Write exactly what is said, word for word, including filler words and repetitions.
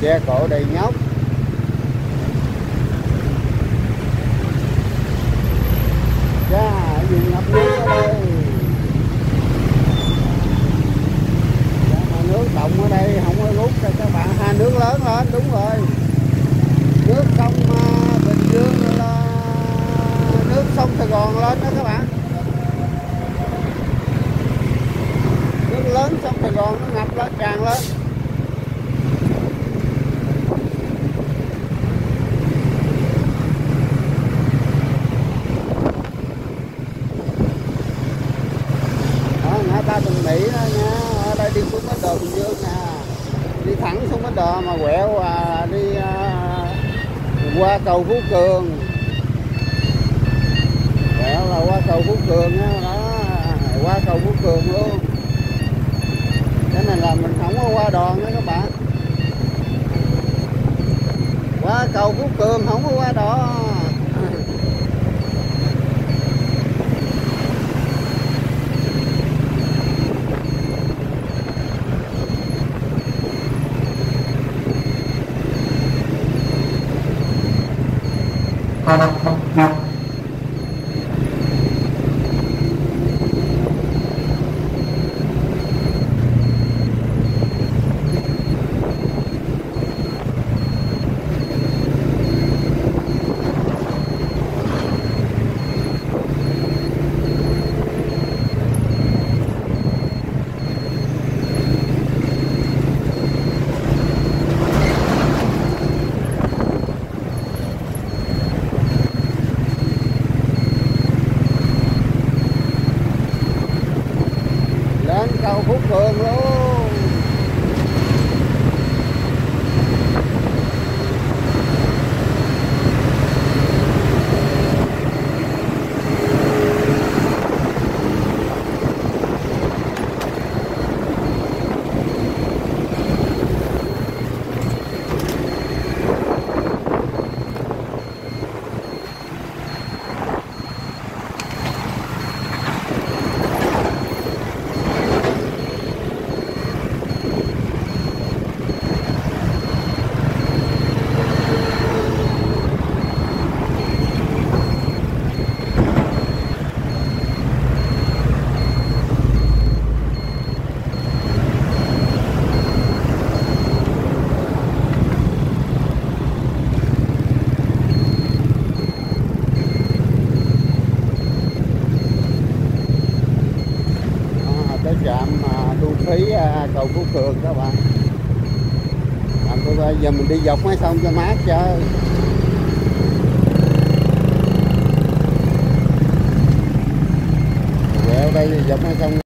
Xe cộ đầy nhóc. Chà, gì ngập nước ở đây. Dạ, mà nước động ở đây không có rút cho các bạn ha, nước lớn lên, đúng rồi. Nước sông Bình Dương là nước sông Sài Gòn lên đó các bạn. Nước lớn sông Sài Gòn nó ngập lên, tràn lên. Ngã ba Bình Mỹ đó nha, ở đây đi xuống bến đò Bình Dương nè, đi thẳng xuống bến đò mà quẹo à, đi à, qua cầu Phú Cường, quẹo là qua cầu Phú Cường đó, đó, qua cầu Phú Cường luôn. Cái này là mình không có qua đòn đó các bạn, qua cầu Phú Cường không có qua đò. Cầu Phú Cường luôn. Trạm thu phí cầu Phú Cường các bạn. À, bây giờ mình đi dọc mấy sông cho mát chơi. Quẹo đây dọc mấy sông.